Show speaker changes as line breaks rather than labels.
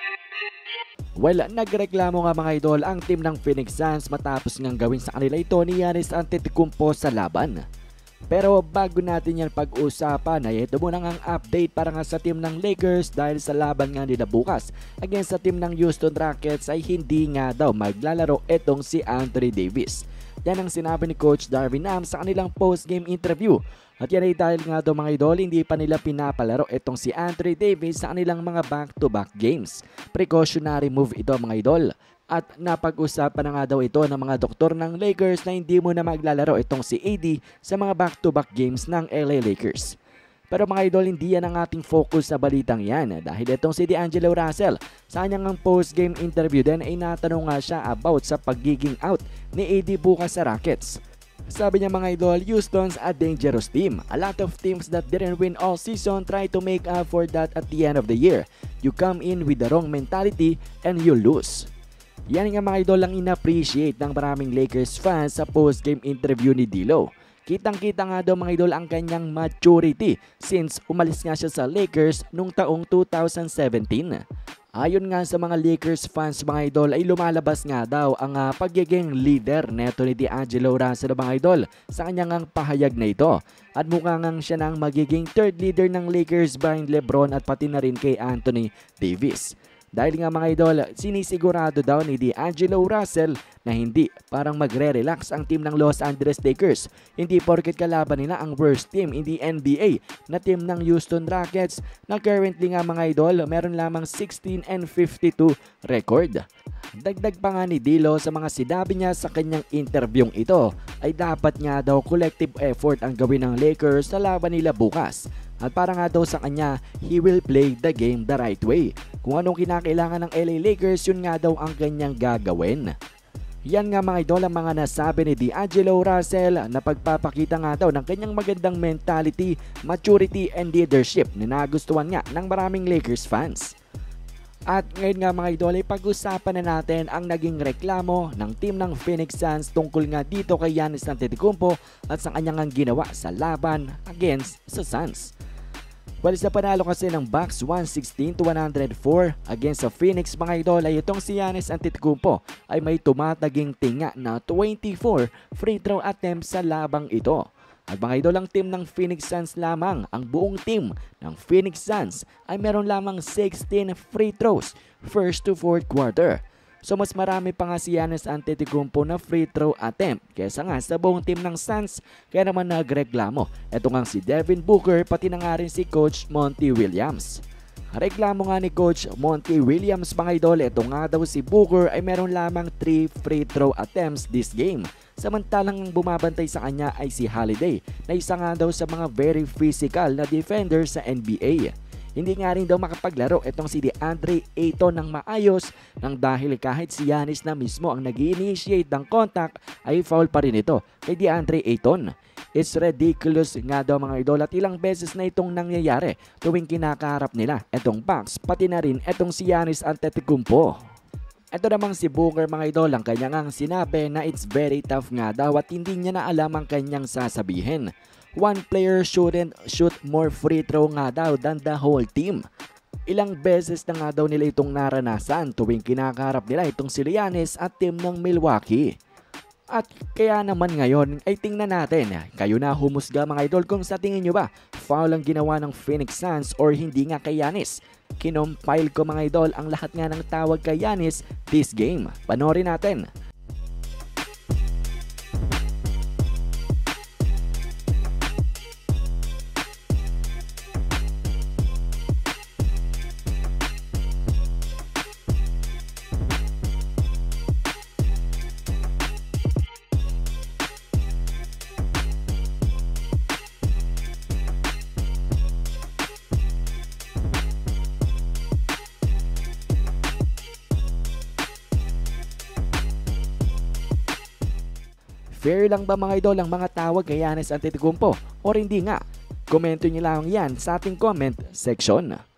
Well, nagreklamo nga mga idol ang team ng Phoenix Suns matapos ngang gawin sa kanila ito ni Giannis Antetokounmpo sa laban. Pero bago natin yan pag-usapan ay ito muna ang update para nga sa team ng Lakers dahil sa laban nga nila bukas against sa team ng Houston Rockets ay hindi nga daw maglalaro itong si Anthony Davis. Yan ang sinabi ni Coach Darvin Ham sa kanilang post-game interview. At yan ay dahil nga daw mga idol, hindi pa nila pinapalaro itong si Anthony Davis sa kanilang mga back-to-back games. Precautionary move ito mga idol. At napag-usapan na nga daw ito ng mga doktor ng Lakers na hindi mo na maglalaro itong si AD sa mga back-to-back games ng LA Lakers. Pero mga idol, hindi yan ang ating focus sa balitang yan dahil itong si D'Angelo Russell sa kanyang post-game interview din ay natanong nga siya about sa pagiging out ni AD bukas sa Rockets. Sabi niya mga idol, Houston's a dangerous team. A lot of teams that didn't win all season try to make up for that at the end of the year. You come in with the wrong mentality and you lose. Yan nga mga idol ang in-appreciate ng maraming Lakers fans sa post-game interview ni D'Lo. Kitang-kita nga daw mga idol ang kanyang maturity since umalis nga siya sa Lakers noong taong 2017. Ayon nga sa mga Lakers fans mga idol ay lumalabas nga daw ang pagiging leader neto ni D'Angelo Russell mga idol sa kanyang pahayag na ito. At mukha nga siya nang magiging third leader ng Lakers behind LeBron at pati na rin kay Anthony Davis. Dahil nga mga idol, sinisigurado daw ni D'Angelo Russell na hindi parang magre-relax ang team ng Los Angeles Lakers. Hindi porket kalaban nila ang worst team in the NBA na team ng Houston Rockets na currently nga mga idol meron lamang 16-52 record. Dagdag pa nga ni D'Lo sa mga sinabi niya sa kanyang interviewing ito ay dapat nga daw collective effort ang gawin ng Lakers sa laban nila bukas. At para nga daw sa kanya, he will play the game the right way. Kung anong kinakailangan ng LA Lakers, yun nga daw ang kanyang gagawin. Yan nga mga idol ang mga nasabi ni D'Angelo Russell na pagpapakita nga daw ng kanyang magandang mentality, maturity and leadership na nagustuhan nga ng maraming Lakers fans. At ngayon nga mga idol ay pag-usapan na natin ang naging reklamo ng team ng Phoenix Suns tungkol nga dito kay Giannis Antetokounmpo at sa kanyang ginawa sa laban against sa Suns. Well, sa panalo kasi ng Bucks 116-104 against sa Phoenix mga idol ay itong si Giannis Antetokounmpo ay may tumataging tinga na 24 free throw attempts sa labang ito. At mga idol ang team ng Phoenix Suns lamang, ang buong team ng Phoenix Suns ay meron lamang 16 free throws first to fourth quarter. So mas marami pa nga si Giannis Antetokounmpo na free throw attempt kesa nga sa buong team ng Suns kaya naman nagreklamo. Ito nga si Devin Booker pati na nga rin si Coach Monty Williams. Reklamo nga ni Coach Monty Williams mga idol, ito nga daw si Booker ay meron lamang 3 free throw attempts this game. Samantalang ang bumabantay sa kanya ay si Holiday na isa nga daw sa mga very physical na defender sa NBA. Hindi nga rin daw makapaglaro itong si DeAndre Ayton ng maayos nang dahil kahit si Giannis na mismo ang nag-initiate ng contact ay foul pa rin ito kay DeAndre Ayton. It's ridiculous nga daw mga idol at ilang beses na itong nangyayari tuwing kinakaharap nila itong Bucks pati na rin itong si Giannis Antetokounmpo. Ito namang si Booker mga idol ang kanyang sinabi na it's very tough nga daw at hindi niya na alam ang kanyang sasabihin. One player shouldn't shoot more free throw nga daw than the whole team. Ilang beses na nga daw nila itong naranasan tuwing kinakaharap nila itong si Giannis at team ng Milwaukee. At kaya naman ngayon ay tingnan natin, kayo na humusga mga idol kung sa tingin nyo ba foul ang ginawa ng Phoenix Suns or hindi nga kay Giannis. Kinompile ko mga idol ang lahat nga ng tawag kay Giannis this game. Panoorin natin. Fair lang ba mga idol ang mga tawag kay Giannis Antetokounmpo o hindi nga? Komento nyo lang yan sa ating comment section.